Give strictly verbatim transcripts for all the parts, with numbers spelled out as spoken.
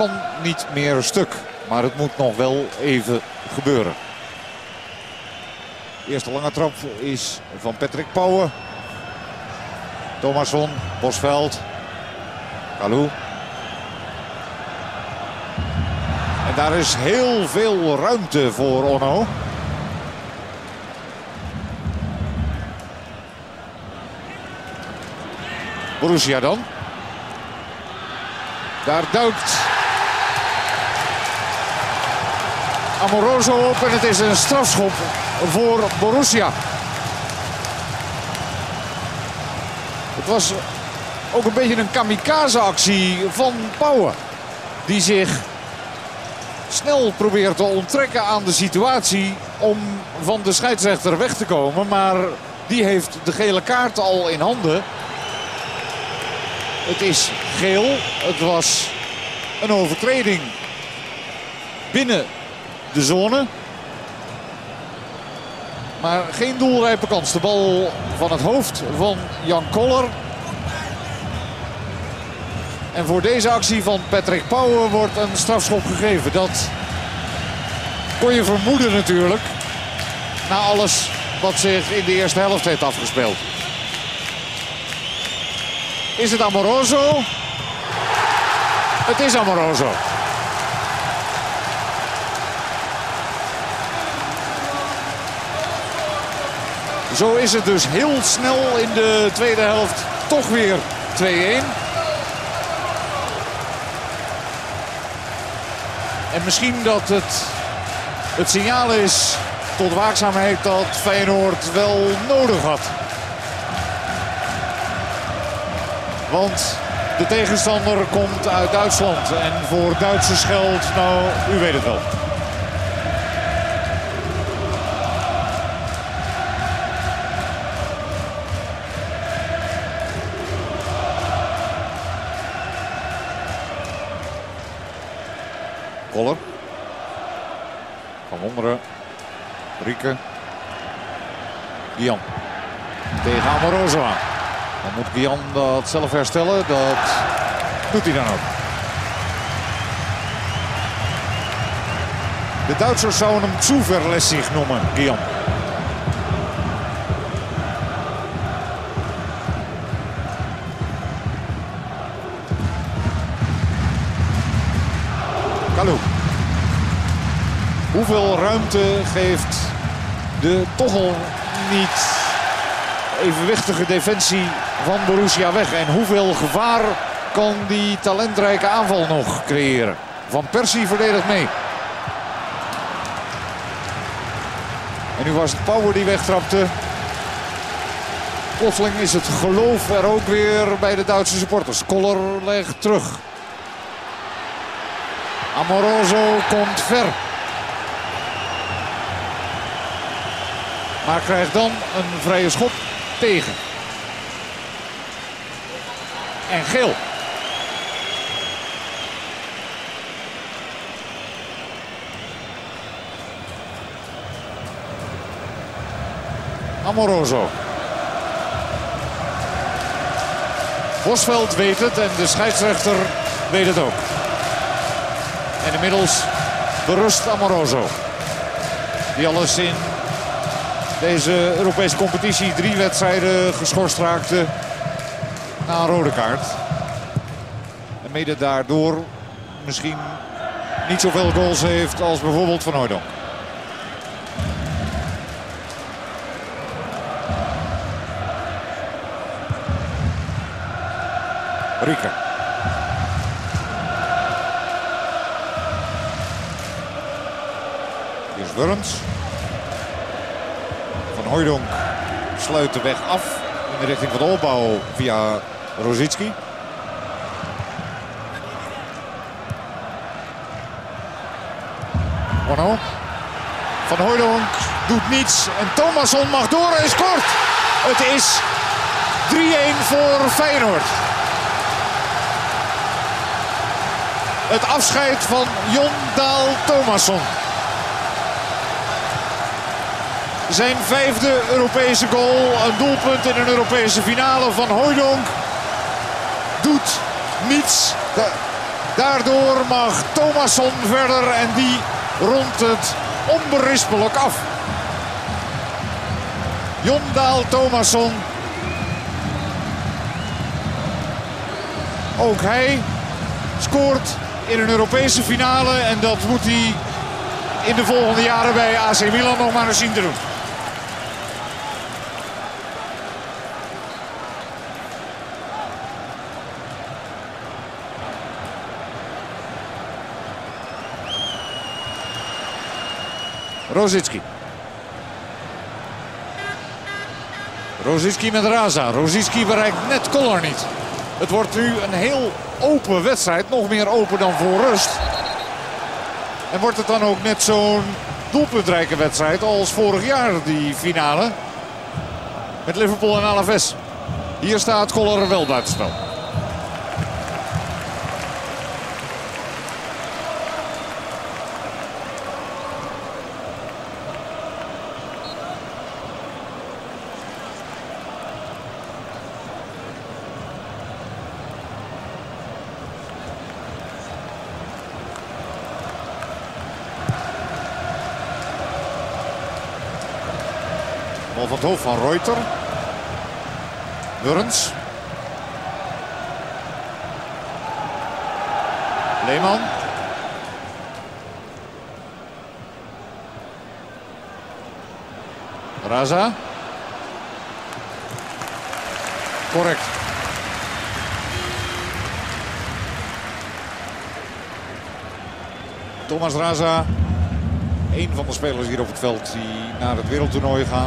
kan niet meer stuk. Maar het moet nog wel even gebeuren. De eerste lange trap is van Patrick Pauwen. Thomasson, Bosveld, Kalou. En daar is heel veel ruimte voor Onno. Borussia dan. Daar duikt Amoroso op en het is een strafschop voor Borussia. Het was ook een beetje een kamikaze-actie van Pauwen. Die zich snel probeert te onttrekken aan de situatie om van de scheidsrechter weg te komen. Maar die heeft de gele kaart al in handen. Het is geel. Het was een overtreding binnen de zone. Maar geen doelrijpe kans. De bal van het hoofd van Jan Koller. En voor deze actie van Patrick Pauwen wordt een strafschop gegeven. Dat kon je vermoeden natuurlijk. Na alles wat zich in de eerste helft heeft afgespeeld. Is het Amoroso? Het is Amoroso. Zo is het dus heel snel in de tweede helft toch weer twee-een. En misschien dat het het signaal is tot waakzaamheid dat Feyenoord wel nodig had. Want de tegenstander komt uit Duitsland. En voor Duitsers geldt, nou, u weet het wel. Koller. Van Wonderen. Rieke. Guyan. Tegen Amoroso aan. Dan moet Guyan dat zelf herstellen. Dat doet hij dan ook. De Duitsers zouden hem zuverlässig noemen, Guyan. Kalou. Hoeveel ruimte geeft de toch al niet evenwichtige defensie van Borussia weg? En hoeveel gevaar kan die talentrijke aanval nog creëren? Van Persie verdedigt mee. En nu was het Pauwen die wegtrapte. Plotseling is het geloof er ook weer bij de Duitse supporters. Koller legt terug. Amoroso komt ver. Maar krijgt dan een vrije schop tegen. En geel. Amoroso. Bosveld weet het en de scheidsrechter weet het ook. En inmiddels berust Amoroso. Die alles in deze Europese competitie drie wedstrijden geschorst raakte na een rode kaart. En mede daardoor misschien niet zoveel goals heeft als bijvoorbeeld Van Hooijdonk. Rieke. Hier is Wurms. Van Hooijdonk sluit de weg af in de richting van de opbouw via Rosicki. Onno. Van Hooijdonk doet niets en Thomasson mag door en scoort. Het is drie-een voor Feyenoord. Het afscheid van Jon Dahl Thomasson. Zijn vijfde Europese goal. Een doelpunt in een Europese finale. Van Hooijdonk doet niets. Daardoor mag Thomasson verder en die rondt het onberispelijk af. Jon Dahl Thomasson. Ook hij scoort in een Europese finale en dat moet hij in de volgende jaren bij A C Milan nog maar eens zien te doen. Rosicki. Rosicki met Raza. Rosicki bereikt net Koller niet. Het wordt nu een heel open wedstrijd. Nog meer open dan voor rust. En wordt het dan ook net zo'n doelpuntrijke wedstrijd als vorig jaar die finale. Met Liverpool en Alaves. Hier staat Koller wel buitenspel. Bal van het hoofd van Reuter. Wurns. Lehmann. Raza. Correct. Thomas Raza. Een van de spelers hier op het veld die naar het wereldtoernooi gaan.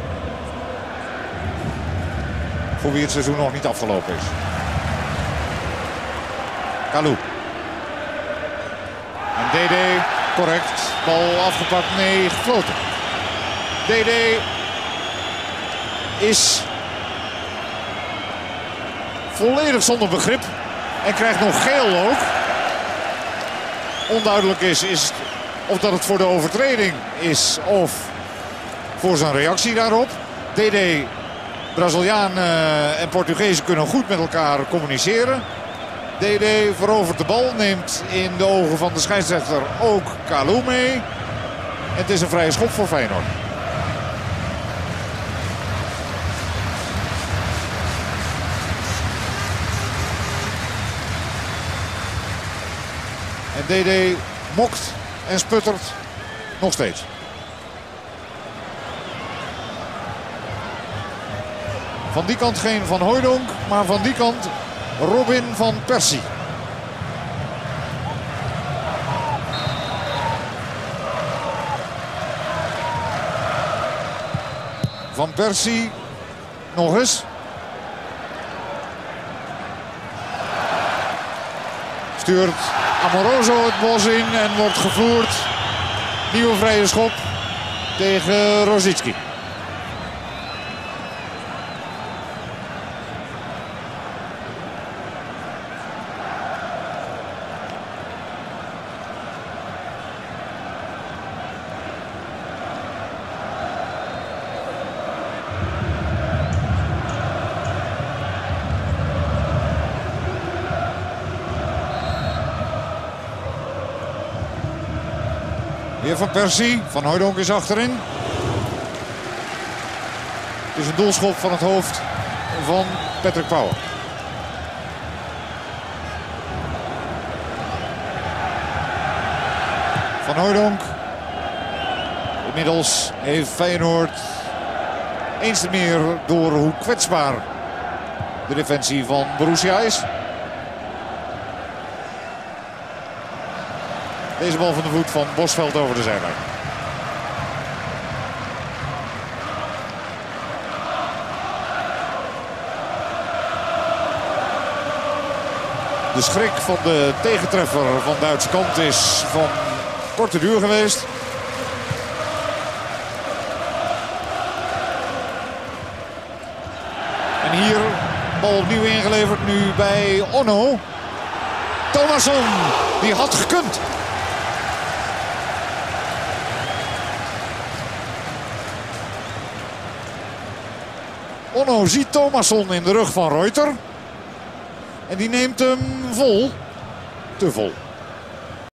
Voor wie het seizoen nog niet afgelopen is. Kalou. En D D, correct. Bal afgepakt, nee, gefloten. D D is volledig zonder begrip. En krijgt nog geel ook. Onduidelijk is, is of dat het voor de overtreding is of voor zijn reactie daarop. D D... Brazilianen en Portugezen kunnen goed met elkaar communiceren. D D verovert de bal, neemt in de ogen van de scheidsrechter ook Kalou mee. En het is een vrije schop voor Feyenoord. En D D mokt en sputtert nog steeds. Van die kant geen Van Hooijdonk, maar van die kant Robin van Persie. Van Persie nog eens. Stuurt Amoroso het bos in en wordt gevloerd. Nieuwe vrije schop tegen Rosicki. Weer Van Persie. Van Hooijdonk is achterin. Het is een doelschop van het hoofd van Patrick Pauwen. Van Hooijdonk. Inmiddels heeft Feyenoord eens te meer door hoe kwetsbaar de defensie van Borussia is. Deze bal van de voet van Bosveld over de zijlijn. De schrik van de tegentreffer van de Duitse kant is van korte duur geweest. En hier bal opnieuw ingeleverd nu bij Onno. Thomasson, die had gekund. Onno ziet Thomasson in de rug van Reuter. En die neemt hem vol. te vol.